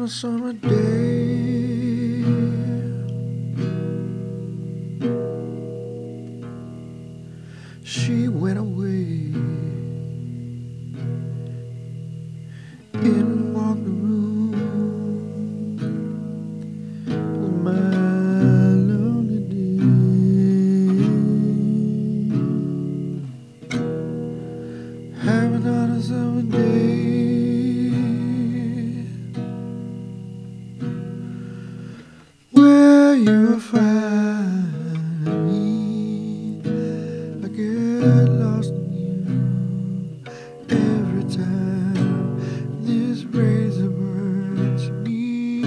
a summer day, she went away and walked the room with my lonely day. Having on a summer day, where you'll find me, I get lost in you every time this razor burns me.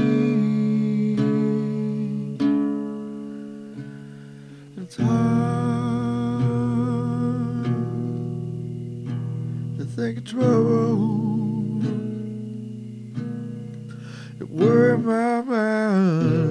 It's hard to think of trouble that worry my mind.